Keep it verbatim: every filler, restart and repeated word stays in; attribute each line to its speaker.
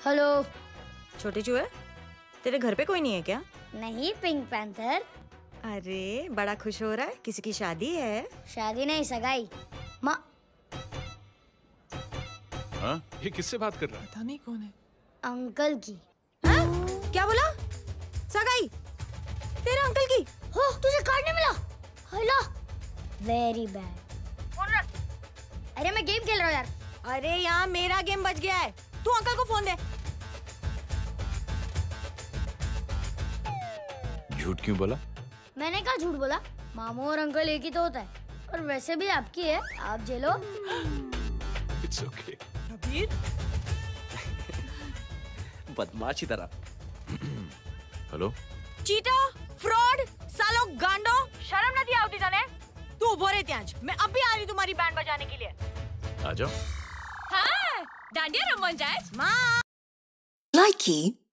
Speaker 1: Hello.
Speaker 2: छोटे चूहे, तेरे घर पे कोई नहीं है क्या?
Speaker 1: नहीं, पिंक पैंथर।
Speaker 2: अरे बड़ा खुश हो रहा है, किसी की शादी है?
Speaker 1: शादी नहीं, सगाई। माँ।
Speaker 3: हाँ? ये किससे बात कर रहा है?
Speaker 4: पता नहीं कौन है।
Speaker 1: अंकल की।
Speaker 2: हाँ? क्या बोला? सगाई? तेरे अंकल की?
Speaker 1: हो, तुझे कार्ड नहीं मिला? हेलो। Very bad. फोन रख। अरे मैं गेम खेल रहा हूँ यार।
Speaker 2: अरे यहाँ मेरा गेम बच गया है, तू अंकल को फोन दे।
Speaker 3: झूठ क्यों बोला?
Speaker 1: मैंने कहा झूठ बोला? मामू और अंकल एक ही तो होता है, और वैसे भी आपकी है, आप झेलो।
Speaker 3: It's okay.
Speaker 2: कबीर?
Speaker 5: बदमाशी तरह।
Speaker 3: हेलो?
Speaker 2: चीटा, फ्रॉड, सालो गांडो, शर्म नहीं आती तने? तू उभो रे त्यांज, मैं अब भी आ रही तुम्हारी बैंड बजाने के लिए।
Speaker 3: आ जाओ।
Speaker 2: हाँ, डांडिया रमन जाए। माँ।
Speaker 6: Likey